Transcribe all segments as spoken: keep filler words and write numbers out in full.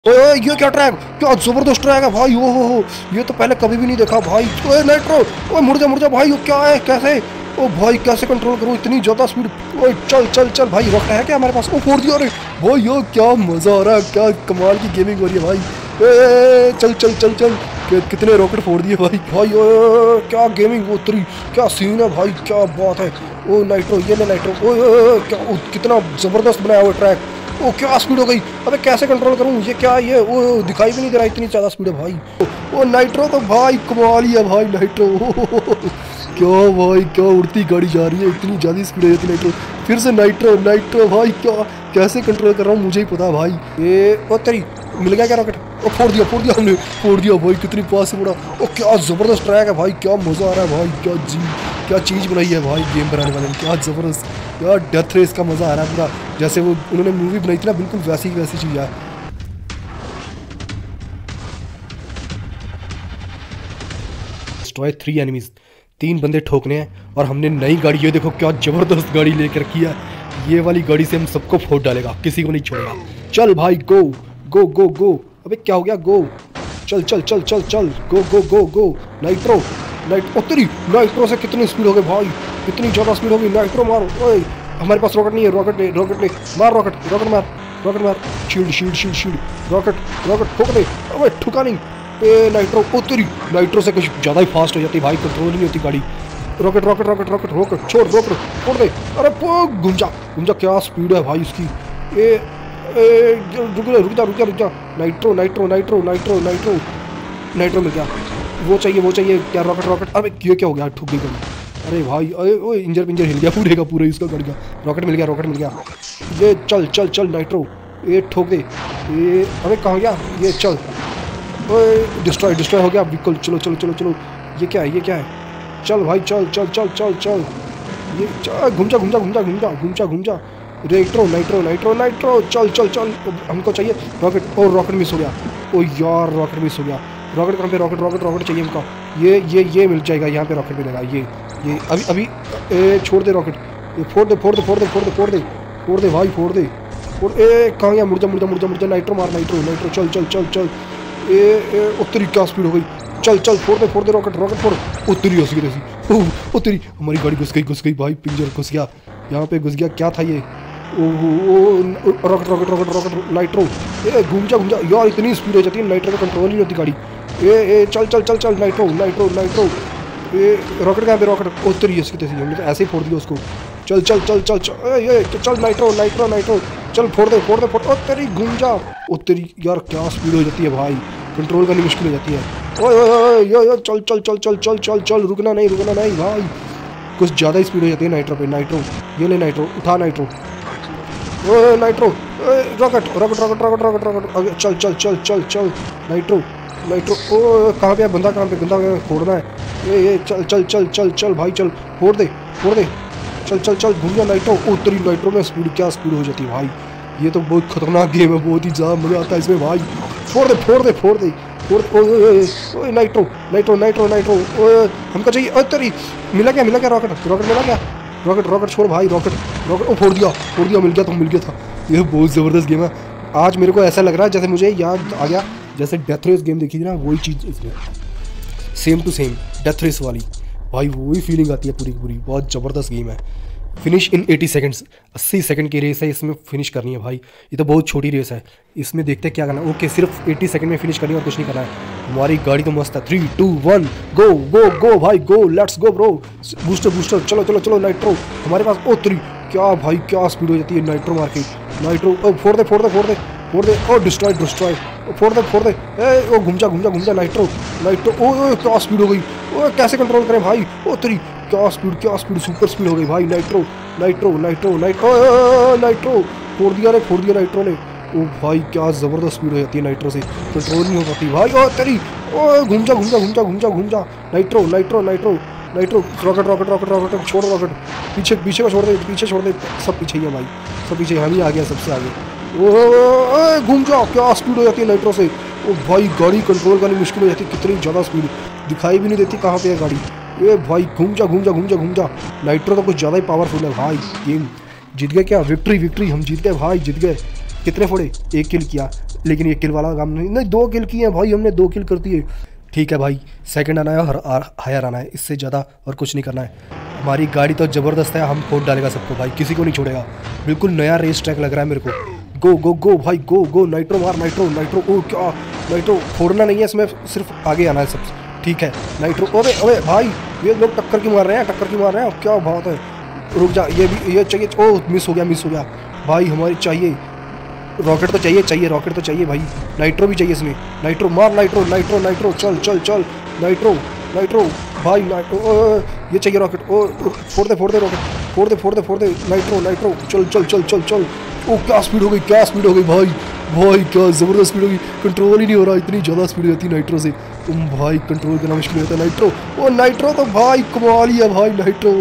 ओए ये क्या ट्रैक, क्या जबरदस्त ट्रैक है भाई। ओ हो हो, ये तो पहले कभी भी नहीं देखा भाई। ओए नाइट्रो, ओए मुड़ जा मुड़ जा भाई, ये क्या है, कैसे? ओ भाई कैसे कंट्रोल करूँ इतनी ज्यादा स्पीड। ओए चल चल चल भाई, रॉकेट है क्या हमारे पास? ओ फोड़ दिया रे भाई, ये क्या मजा आ रहा है, क्या कमाल की गेमिंग हो रही है भाई। ए चल चल चल चल, कितने रॉकेट फोड़ दिए भाई। भाई ओ क्या गेमिंग उतरी, क्या सीन है भाई, क्या बात है। ओ नाइट्रो, ये ले नाइट्रो। ओ क्या कितना जबरदस्त बनाया हुआ ट्रैक। ओ क्या स्पीड हो गई, अबे कैसे कंट्रोल करूं, ये क्या है, ये वो दिखाई भी नहीं दे रहा, इतनी ज़्यादा स्पीड है भाई। ओ नाइट्रो तो भाई कमाल ही है भाई, नाइट्रो क्या भाई, क्या उड़ती गाड़ी जा रही है, इतनी ज़्यादा स्पीड है नाइट्रो। फिर से नाइट्रो नाइट्रो भाई, क्या कैसे कंट्रोल कर रहा हूँ मुझे ही पता है भाई। ये ओ तेरी, मिल गया क्या रॉकेट? ओ फोड़ दिया फोड़ दिया हमने, फोड़ दिया भाई, कितनी पास से उड़ा। ओ क्या ज़बरदस्त ट्रैक है भाई, क्या मज़ा आ रहा है भाई, क्या जी क्या चीज़ बनाई है भाई गेम बनाने वाले ने, क्या ज़बरदस्त यार। डेथ रेस का मज़ा आ रहा है पूरा, जैसे वो उन्होंने मूवी बनाई थी ना, बिल्कुल वैसी वैसी चीज़ है। डिस्ट्रॉय थ्री एनिमीज, तीन बंदे ठोकने हैं और हमने नई गाड़ी, ये देखो क्या ज़बरदस्त गाड़ी लेकर रखी है। ये वाली गाड़ी से हम सबको फोड़ डालेगा, किसी को नहीं छोड़ेगा। चल भाई गो गो गो गो, अबे क्या हो गया, गो चल चल चल चल चल, go go go go. Nitro नाइट उतरी, नाइट्रो से कितनी स्पीड हो गई भाई, कितनी ज़्यादा स्पीड हो गई। नाइट्रो मारो, ओए हमारे पास रॉकेट नहीं है, रॉकेट नहीं रॉकेट नहीं, मार रॉकेट रॉकेट मार रॉकेट मार, shield shield shield shield, rocket rocket ठोक दे, अबे ठुका नहीं। ए नाइट्रो उतरी, नाइट्रो से कुछ ज़्यादा ही फास्ट हो जाती है भाई, कंट्रोल नहीं होती गाड़ी। Rocket rocket rocket rocket rocket छोड़, रॉकेट छोड़ दे, अरे घूम जा घूम जा, क्या स्पीड है भाई उसकी। ए रुक जा रुक जा रुक जा रुक जा, nitro nitro nitro nitro nitro nitro मिल गया, वो चाहिए वो चाहिए क्या, रॉकेट रॉकेट। अबे ये क्या हो गया, ठुक गई गाड़ी। अरे भाई अरे ओ इंजर पिंजर हिल गया पूरे का पूरा इसका गाड़ी का। रॉकेट मिल गया रॉकेट मिल गया, ये चल चल चल नाइट्रो, ये ठोक दे। ये अबे कहाँ गया, ये चल, ओए डिस्ट्रॉय डिस्ट्रॉय हो गया बिल्कुल। चलो चलो चलो चलो, ये क्या है ये क्या है, चल भाई चल चल चल चल चल, ये घूम जा घूम जा घूम जा घूम जा घूम जा घूम जा। नाइट्रो नाइट्रो नाइट्रो नाइट्रो चल चल चल, हमको चाहिए रॉकेट। और रॉकेट मिस हो गया, ओ यार रॉकेट मिस हो गया। रॉकेट कहाँ पे, रॉकेट रॉकेट रॉकेट चाहिए हमको, ये ये ये मिल जाएगा, यहाँ पे रॉकेट मिलेगा। ये ये अभी अभी ए, छोड़ दे रॉकेट, ये फोड़ दे फोड़ दे फोड़ दे फोड़ दे फोड़ दे फोड़ दे भाई फोड़ दे फोड़। ए कहाँ गया, मुर्जा मुर्जा मुर्जा मुर्जा, नाइट्रो मार नाइट्रो नाइट्रो, चल चल चल चल। ए उत्तरी क्या स्पीड हो गई, चल चल फोड़ दे फोड़ दे रॉकेट रॉकेट फोड़। उत्तरी हंस गई, उत्तरी हमारी गाड़ी घुस गई घुस गई भाई, पिंजर घुस गया, यहाँ पे घुस गया, क्या था ये। Rocket rocket rocket rocket nitro, ए घूम जा घूम जा यार, इतनी स्पीड हो जाती है नाइट्रो का, कंट्रोल नहीं होती गाड़ी। ए ए चल चल चल चल नाइट्रो नाइट्रो नाइट्रो, ए रॉकेट कहाँ पे, रॉकेट उत्तरी इसकी तैसी, हमने तो ऐसे ही फोड़ दिया उसको। चल चल चल चल चल ये चल नाइट्रो नाइट्रो नाइट्रो, चल फोड़ दे फोड़ दे फोड़, उत्तरी घूम जा उत्तरी। यार क्या स्पीड हो जाती है भाई, कंट्रोल करनी मुश्किल हो जाती है। ओए ओए यो यो चल चल चल चल चल चल चल, रुकना नहीं रुकना नहीं भाई, कुछ ज़्यादा ही स्पीड हो जाती है नाइट्रो पे। नाइट्रो ये ले नाइट्रो, उठा नाइट्रो, ओए nitro rocket rocket rocket rocket rocket rocket, चल चल चल चल चल नाइट्रो नाइट्रो। ओ कहाँ पे है बंदा, कहाँ पे बंदा, फोड़ना है। ये ये चल चल चल चल चल भाई चल, फोड़ दे फोड़ दे, चल चल चल घूम जा नाइट्रो। उत्तरी नाइट्रो में स्पीड, क्या स्पीड हो जाती है भाई, ये तो बहुत खतरनाक गेम है, बहुत ही ज़्यादा मज़ा आता है इसमें भाई। फोड़ दे फोड़ दे फोड़ दे फोड़, ओए नाइट्रो नाइट्रो नाइट्रो नाइट्रो, ओए हमको चाहिए। उत्तरी मिला क्या मिला क्या, रॉकेट रॉकेट मिला क्या, रॉकेट रॉकेट छोड़ भाई, रॉकेट रॉकेट, ओ फोड़ दिया फोड़ दिया, मिल गया तो मिल गया था। ये बहुत ज़बरदस्त गेम है। आज मेरे को ऐसा लग रहा है जैसे मुझे याद आ गया, जैसे डेथ रेस गेम देखी थी ना, वही चीज़ इसमें same to same death race वाली भाई, वही फीलिंग आती है पूरी पूरी। बहुत ज़बरदस्त गेम है। फिनिश इन एटी सेकंड्स, अस्सी सेकंड की रेस है, इसमें फिनिश करनी है भाई। ये तो बहुत छोटी रेस है, इसमें देखते हैं क्या करना है। ओके सिर्फ अस्सी सेकंड में फिनिश करनी है और कुछ नहीं करना है। हमारी गाड़ी तो मस्त है। Three two one go go go भाई go, let's go bro. Booster booster चलो चलो चलो नाइट्रो हमारे पास। ओ थ्री क्या भाई, क्या स्पीड हो जाती है नाइट्रो मार के। नाइट्रो ओ फोड़ दे फोड़ दे फोड़ दे फोड़ दे, ओ डिस्ट्रॉय डिस्ट्रॉय, फोड़ दे फोड़ दे, ए ओ घूम जा घूम जा घूम जा नाइट्रो नाइट्रो। ओ क्या स्पीड हो गई, ओ कैसे कंट्रोल करें भाई। ओ थ्री क्या स्पीड क्या स्पीड, सुपर स्पीड हो गई भाई। Nitro nitro nitro nitro nitro फोड़ दिया रे फोड़ दिया नाइट्रो ने। ओ भाई क्या ज़बरदस्त स्पीड हो जाती है नाइट्रो से, कंट्रोल नहीं हो पाती भाई। ओ तेरी ओ घूम जा घूम जा घूम जा घूम जा घूम जा nitro nitro nitro nitro, rocket rocket rocket rocket छोड़, रॉकेट पीछे पीछे को छोड़ दे पीछे छोड़ दे, सब पीछे ही है भाई, सब पीछे, हम ही आ गया सबसे आगे। ओ घूम जा, क्या स्पीड हो जाती है नाइट्रो से। ओ भाई गाड़ी कंट्रोल करनी मुश्किल हो जाती है, कितनी ज़्यादा स्पीड, दिखाई भी नहीं देती कहाँ पे है गाड़ी। ए भाई घूम जा घूम जा घूम जा घूम जा, नाइट्रो तो कुछ ज़्यादा ही पावरफुल है भाई। गेम जीत गए क्या, विक्ट्री विक्ट्री, हम जीत गए भाई जीत गए। कितने फोड़े? एक किल किया, लेकिन एक किल वाला काम नहीं, नहीं दो किल किए हैं भाई हमने, दो किल कर दिए। ठीक है भाई, सेकंड आना है और हायर आना है, इससे ज़्यादा और कुछ नहीं करना है। हमारी गाड़ी तो ज़बरदस्त है, हम फोड़ डालेगा सबको भाई, किसी को नहीं छोड़ेगा। बिल्कुल नया रेस ट्रैक लग रहा है मेरे को। गो गो गो भाई गो गो, नाइट्रो मार, नाइट्रो नाइट्रो। ओ क्या नाइट्रो, फोड़ना नहीं है इसमें, सिर्फ आगे आना है सब। ठीक है नाइट्रो। अबे अबे भाई ये लोग टक्कर की मार रहे हैं, टक्कर की मार रहे हैं, क्या बात है। रुक जा, ये भी ये चाहिए। ओ मिस हो गया, मिस हो गया भाई। हमारी चाहिए रॉकेट तो चाहिए, चाहिए रॉकेट तो चाहिए भाई। नाइट्रो भी चाहिए इसमें, नाइट्रो मार, नाइट्रो नाइट्रो नाइट्रो, चल चल चल नाइट्रो नाइट्रो भाई, नाइट्रो ये चाहिए रॉकेट। ओ फोड़ दे फोड़ दे रॉकेट, फोड़ दे फोड़ दे फोड़ दे, नाइट्रो नाइट्रो, चल चल चल चल चल। ओ क्या स्पीड हो गई, क्या स्पीड हो गई भाई, भाई क्या ज़बरदस्त स्पीड हो गई, कंट्रोल ही नहीं हो रहा, इतनी ज़्यादा स्पीड होती है नाइट्रो से। तुम भाई कंट्रोल करना मुश्किल होता है नाइट्रो। ओ नाइट्रो तो भाई कमाल ही है भाई, नाइट्रो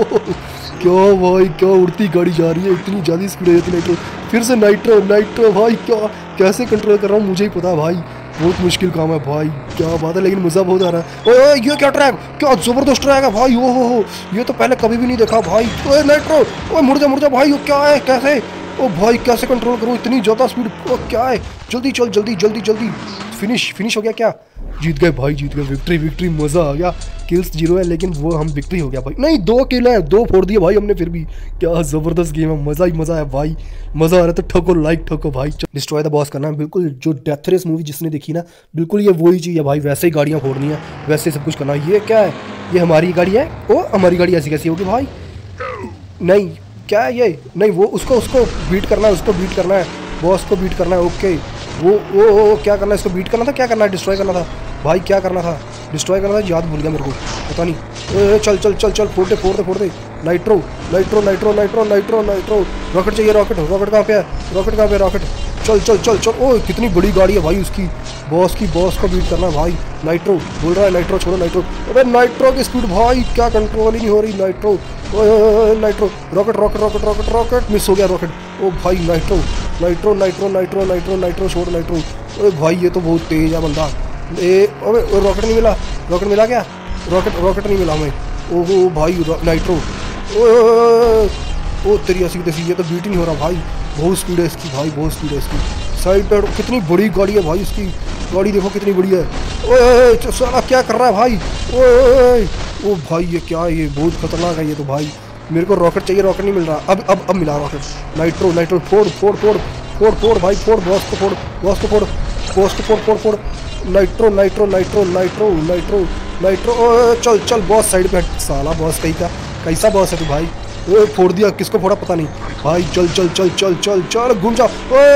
क्या भाई, क्या उड़ती गाड़ी जा रही है, इतनी ज़्यादा स्पीड हो जाती है नाइट्रो। फिर से नाइट्रो नाइट्रो भाई, क्या कैसे कंट्रोल कर रहा हूँ मुझे ही पता है भाई, बहुत मुश्किल काम है भाई, क्या बात है, लेकिन मज़ा बहुत आ रहा है। ओए ये क्या ट्रैक, क्या ज़बरदस्त ट्रैक है भाई, ओ हो हो, ये तो पहले कभी भी नहीं देखा भाई। ओए नाइट्रो, ओए मुड़ जा मुड़ जा भाई, वो क्या है, कैसे, ओ भाई कैसे कंट्रोल करूँ इतनी ज़्यादा स्पीड, ओ क्या है, जल्दी चल जल्दी जल्दी जल्दी। फिनिश फिनिश हो गया क्या, जीत गए भाई, जीत गए, विक्ट्री विक्ट्री, मज़ा आ गया। किल्स जीरो है लेकिन वो हम विक्ट्री हो गया भाई, नहीं दो किल है, दो फोड़ दिए भाई हमने, फिर भी क्या ज़बरदस्त गेम है, मज़ा ही मज़ा है भाई, मज़ा आ रहा है। तो ठोको लाइक ठोको भाई, डिस्ट्रॉय द बॉस करना है बिल्कुल, जो डेथ रेस मूवी जिसने देखी ना, बिल्कुल ये वही चीज़ है भाई, वैसे ही गाड़ियाँ फोड़नी है, वैसे सब कुछ करना है। ये क्या है, ये हमारी गाड़ी है, ओ हमारी गाड़ी ऐसी कैसी होगी भाई, नहीं क्या है ये, नहीं वो उसको उसको बीट करना है, उसको बीट करना है, बॉस को बीट करना है। ओके वो वो वो क्या करना है, इसको बीट करना था, क्या करना है, डिस्ट्रॉय करना था भाई, क्या करना था, डिस्ट्रॉय करना था, याद भूल गया मेरे को, पता नहीं। ए, चल चल चल चल, फोड़ दे फोड़ दे फोड़ दे, nitro nitro nitro nitro nitro nitro, rocket चाहिए, रॉकेट रॉकेट कहाँ पे है, रॉकेट कहाँ पे है, रॉकेट, चल चल चल चल। ओ कितनी बड़ी गाड़ी है भाई उसकी, बॉस की, बॉस को बीट करना है भाई। नाइट्रो बोल रहा है, नाइट्रो छोड़ो नाइट्रो, अरे नाइट्रो की स्पीड भाई क्या कंट्रोल ही नहीं हो रही, nitro nitro, rocket rocket rocket rocket rocket, miss हो गया रॉकेट। ओ भाई nitro nitro nitro nitro nitro nitro छोड़ नाइट्रो, अरे भाई ये तो बहुत तेज है बंदा। ए अबे रॉकेट नहीं मिला, रॉकेट मिला क्या, रॉकेट रॉकेट नहीं मिला हमें। ओहो भाई नाइट्रो, ओ तेरी ऐसी तैसी, ये तो बीट ही नहीं हो रहा भाई, बहुत स्पीड है इसकी भाई, बहुत स्पीड है इसकी। साइड पर कितनी बड़ी गाड़ी है भाई इसकी, गाड़ी देखो कितनी बड़ी है। ओए साला क्या कर रहा है भाई, ओए ओ भाई ये क्या है, ये बहुत खतरनाक है ये तो भाई। मेरे को रॉकेट चाहिए, रॉकेट नहीं मिल रहा, अब अब अब मिला रॉकेट। नाइट्रो नाइट्रो फोड़ फोड़ फोड़ फोड़ फोड़ भाई, फोड़ बॉस को, फोड़ बॉस को, फोड़ बॉस को, फोड़ फोड़ फोड़, nitro nitro nitro nitro nitro nitro, चल चल बॉस साइड पे हट, साला बॉस कहीं का कैसा बॉस है तू भाई, ओए फोड़ दिया, किसको फोड़ा पता नहीं भाई। चल चल चल चल चल चल घूम जा,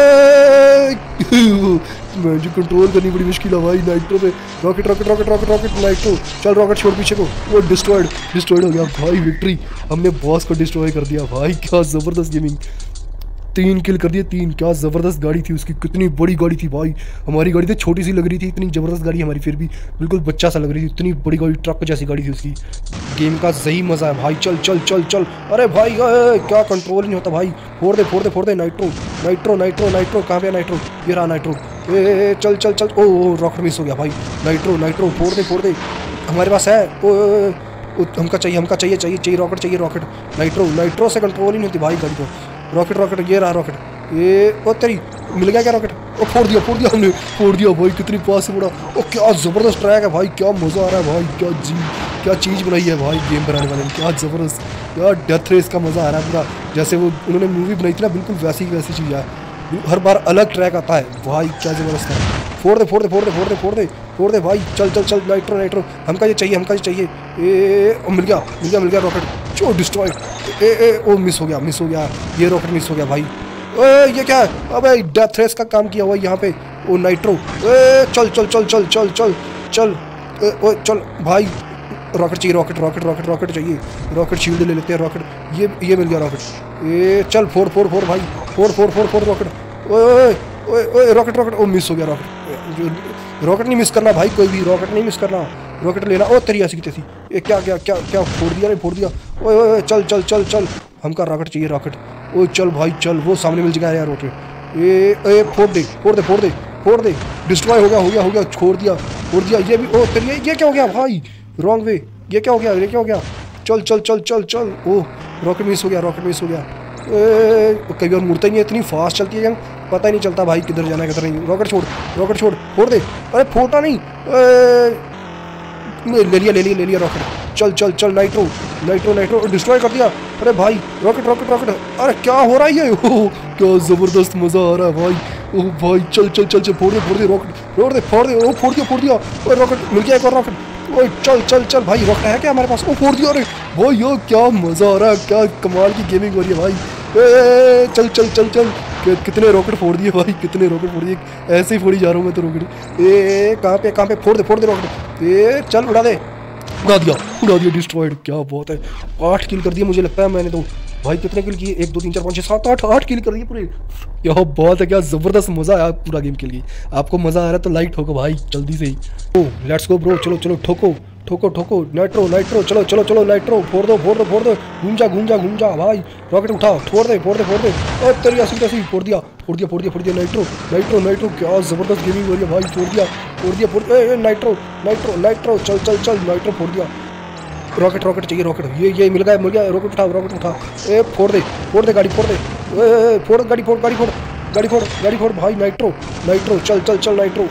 मुझे कंट्रोल करनी बड़ी मुश्किल है भाई नाइट्रो पे। Rocket rocket rocket rocket rocket nitro, चल रॉकेट छोड़ पीछे को, वो डिस्ट्रॉयड डिस्ट्रॉयड हो गया भाई, विक्ट्री, हमने बॉस को डिस्ट्रॉय कर दिया भाई, क्या ज़बरदस्त गेमिंग, तीन किल कर दिए, तीन, क्या ज़बरदस्त गाड़ी थी उसकी, कितनी बड़ी गाड़ी थी भाई। हमारी गाड़ी तो छोटी सी लग रही थी, इतनी ज़बरदस्त गाड़ी हमारी फिर भी बिल्कुल बच्चा सा लग रही थी, इतनी बड़ी गाड़ी, ट्रक जैसी गाड़ी थी उसकी। गेम का सही मज़ा है भाई, चल चल चल चल, अरे भाई ए, क्या कंट्रोल नहीं होता भाई, फोड़ दे फोड़ दे फोड़ दे, नाइट्रो नाइट्रो नाइट्रो नाइट्रो, कहाँ पे नाइट्रो, ये रहा नाइट्रो, ए चल चल चल, ओ रॉकेट मिस हो गया भाई। नाइट्रो नाइट्रो फोड़ दे फोड़ दे, हमारे पास है, ओ हमका चाहिए हमका चाहिए चाहिए चाहिए रॉकेट चाहिए, रॉकेट। नाइट्रो नाइट्रो से कंट्रोल ही नहीं होती भाई गाड़ी को। रॉकेट रॉकेट, ये रहा रॉकेट, ये ओ तेरी मिल गया क्या रॉकेट, ओ फोड़ दिया फोड़ दिया हमने, फोड़ दिया भाई, कितनी पास से फोड़ा। ओ क्या ज़बरदस्त ट्रैक है भाई, क्या मज़ा आ रहा है भाई, क्या जी क्या चीज़ बनाई है भाई गेम बनाने वाले ने, क्या ज़बरदस्त, क्या डेथ रेस का मज़ा आ रहा है पूरा, जैसे वो उन्होंने मूवी बनाई थी ना, बिल्कुल वैसी वैसी चीज़ है, हर बार अलग ट्रैक आता है भाई, क्या ज़बरदस्त है। फोड़ दे फोड़ दे फोड़ दे फोड़ दे फोड़ दे फोड़ दे भाई, चल चल चल, नाइट्रो नाइट्रो, हमका ये चाहिए हमका ये चाहिए, ए मिल गया मिल गया मिल गया रॉकेट, जो डिस्ट्रॉय, ए ए ओ मिस हो गया मिस हो गया, ये रॉकेट मिस हो गया भाई। ए ये क्या है, अबे डेथ रेस का काम किया हुआ यहाँ पे, ओ नाइट्रो, ए चल चल चल चल चल चल चल, ओ चल भाई, रॉकेट चाहिए, रॉकेट रॉकेट रॉकेट रॉकेट चाहिए, रॉकेट शील्ड ले लेते हैं, रॉकेट, ये ये मिल गया रॉकेट, ए चल फोड़ फोड़ फोड़ भाई, फोड़ फोड़ फोड़ फोड़ रॉकेट, ओए ओए रॉकेट रॉकेट, ओ मिस हो गया रॉकेट, रॉकेट नहीं मिस करना भाई, कोई भी रॉकेट नहीं मिस करना, रॉकेट लेना। ओ तेरी ऐसी की तैसी, ये क्या क्या क्या क्या फोड़ दिया रे, फोड़ दिया, ओए ओए चल चल चल चल, हमका रॉकेट चाहिए, रॉकेट, ओ चल भाई चल, वो सामने मिल जाएगा यार रॉकेट, ए ए फोड़ दे फोड़ दे फोड़ दे फोड़ दे, डिस्ट्रॉय हो गया हो गया हो गया, छोड़ दिया छोड़ दिया, ये भी, ओ तेरी ये क्या हो गया भाई, रॉन्ग वे, ये क्या हो गया, ये क्या हो गया, चल चल चल चल चल, ओ रॉकेट मिस हो गया, रॉकेट मिस हो गया, कई बार मुड़ता ही नहीं, इतनी फास्ट चलती है जंग, पता ही नहीं चलता भाई किधर जाना है किधर नहीं। रॉकेट छोड़, रॉकेट छोड़, फोड़ दे। अरे फोटा नहीं, ले लिया ले लिया ले लिया रॉकेट। चल चल चल नाइट्रो नाइट्रो नाइट्रो डिस्ट्रॉय कर दिया। अरे भाई रॉकेट रॉकेट रॉकेट, अरे क्या हो रहा है ये, ओह क्या ज़बरदस्त मज़ा आ रहा है भाई। ओह भाई चल चल चल चल फोड़ दे फोड़ दे रॉकेट, फोड़ दे फोड़ दे, ओ फोड़ दिया फोड़ दिया। ओए रॉकेट मिल गया एक और रॉकेट। ओए चल चल चल भाई, रॉकेट है क्या हमारे पास, ओ फोड़ दिया। अरे भाई यो क्या मज़ा आ रहा है, क्या कमाल की गेमिंग हो रही है भाई। ए चल चल चल चल, कितने रॉकेट फोड़ दिए भाई, कितने रॉकेट फोड़ दिए, ऐसे ही फोड़ी जा रहा हूँ मैं तो रॉकेट। ए कहाँ पे कहाँ पे, फोड़ दे फोड़ दे रॉकेट। ए चल उड़ा दे, उड़ा दिया उड़ा दिया डिस्ट्रॉयड। क्या बात है, आठ किल कर दिया मुझे लगता है मैंने तो। भाई कितने किल किए, एक दो तीन चार पाँच छः सात आठ आठ किल कर दिए पूरे। क्या बात है, क्या ज़बरदस्त मज़ा आया पूरा गेम खेल के। आपको मज़ा आ रहा है तो लाइक ठोको भाई जल्दी से ही। ओ लेट्स गो ब्रो, चलो चलो ठोको ठोको ठोको, नाइट्रो नाइट्रो, चलो चलो चलो नाइट्रो, फोड़ दो फोड़ दो फोड़ दो, घूम जा घूम जा घूम जा भाई। रॉकेट उठा, फोड़ दे फोड़ दे फोड़ दे, और तेरी ऐसी तैसी फोड़ दिया फोड़ दिया फोड़ दिया फोड़ दिया। नाइट्रो नाइट्रो नाइट्रो, क्या ज़बरदस्त गेमिंग हो रही है भाई। फोड़ दिया फोड़ दिया फोड़ दिया, नाइट्रो नाइट्रो नाइट्रो, चल चल चल नाइट्रो फोड़ दिया। रॉकेट रॉकेट चाहिए रॉकेट, ये ये मिल गया मिल गया। रॉकेट उठा रॉकेट उठा, ए फोड़ दे फोड़ दे गाड़ी फोड़ दे, ए फोड़ गाड़ी फोड़ गाड़ी फोड़ गाड़ी फोड़ गाड़ी फोड़ भाई। नाइट्रो नाइट्रो, चल चल चल नाइट्रो,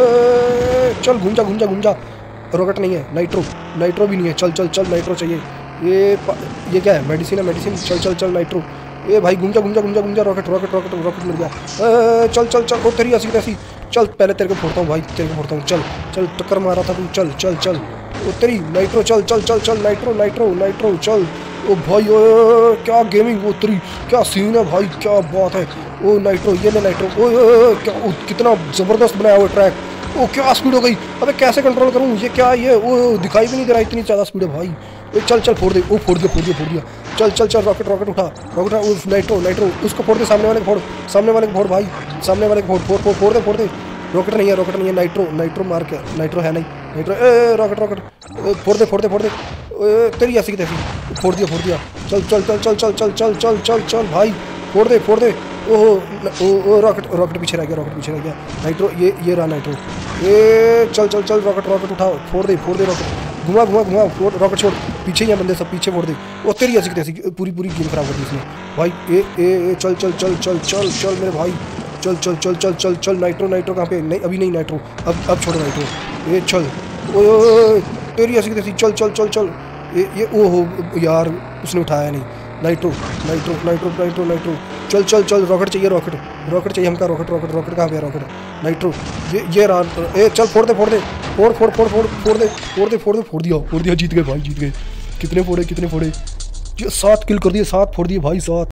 चल घूम जा घूम जा घूम जा। रॉकेट नहीं है, नाइट्रो नाइट्रो भी नहीं है, चल चल चल नाइट्रो चाहिए। ये ये क्या है, मेडिसिन है मेडिसिन, चल चल चल नाइट्रो। ए भाई घूम जा घूम जा घूम जा घूम जा, रॉकेट रॉकेट रॉकेट रॉकेट मिल गया। चल चल चल, ओ तेरी ऐसी तैसी, चल पहले तेरे को फोड़ता हूँ भाई, तेरे को फोड़ता हूँ। चल चल, टक्कर मारा था तू, चल चल चल। ओ तेरी नाइट्रो, चल चल चल चल नाइट्रो नाइट्रो नाइट्रो, चल। ओ भाई ओ क्या गेमिंग, ओ तेरी क्या सीन है भाई, क्या बात है। ओ नाइट्रो, ये ले नाइट्रो। ओ क्या, ओ कितना ज़बरदस्त बनाया हुआ ट्रैक। ओ क्या स्पीड हो गई, अबे कैसे कंट्रोल करूँ, ये क्या ये, वो दिखाई भी नहीं दे रहा, इतनी ज़्यादा स्पीड है भाई। ओ चल चल फोड़ दे, ओ फोड़ दिया फोड़ दिया फोड़ दिया। चल चल चल रॉकेट रॉकेट उठा रॉकेट उठा, उस नाइट्रो नाइट्रो उसको फोड़ दे, सामने वाले को फोड़, सामने वाले को फोड़ भाई, सामने वाले को फोड़ फोड़ फोड़ फोड़ दे फोड़ दे। रॉकेट नहीं है रॉकेट नहीं है, नाइट्रो नाइट्रो मार के, नाइट्रो है नहीं, नाइट्रो ए रॉकेट रॉकेट, फोड़ दे फोड़ दे फोड़ दे। तेरी ऐसी की तैसी, फोड़ दिया फोड़ दिया। चल चल चल चल चल चल चल चल चल चल भाई, फोड़ दे फोड़ दे। ओहो ओ रॉकेट रॉकेट पीछे रह गया, रॉकेट पीछे रह गया। नाइट्रो ये ये रहा नाइट्रो। ए चल चल चल रॉकेट रॉकेट उठाओ, फोड़ दे फोड़ दे रॉकेट, घुमा घुमा घुमा, फोड़ रॉकेट छोड़, पीछे ही बंदे सब, पीछे फोड़ दे। ओ तेरी ऐसी की तैसी, पूरी पूरी गेम खराब कर दी इसने भाई। ए ए चल चल चल चल चल चल मेरे भाई, चल चल चल चल चल चल। नाइट्रो नाइट्रो कहाँ पे, नहीं अभी नहीं नाइट्रो, अब अब छोड़ो नाइट्रो। ए चल, ओ तेरी ऐसी की तैसी, चल चल चल चल। ये ये ओहो यार, उसने उठाया नहीं। Nitro nitro nitro nitro nitro, चल चल चल। रॉकेट चाहिए रॉकेट रॉकेट चाहिए हमका, रॉकेट रॉकेट रॉकेट कहाँ पे है रॉकेट। नाइट्रो ये ये रहा, ए चल फोड़ दे फोड़ दे फोड़ फोड़ फोड़ फोड़ फोड़ दे फोड़ दे फोड़ दे फोड़ दिया फोड़ दिया, जीत गए भाई जीत गए। कितने फोड़े कितने फोड़े, ये सात किल कर दिए, सात फोड़ दिए भाई, सात।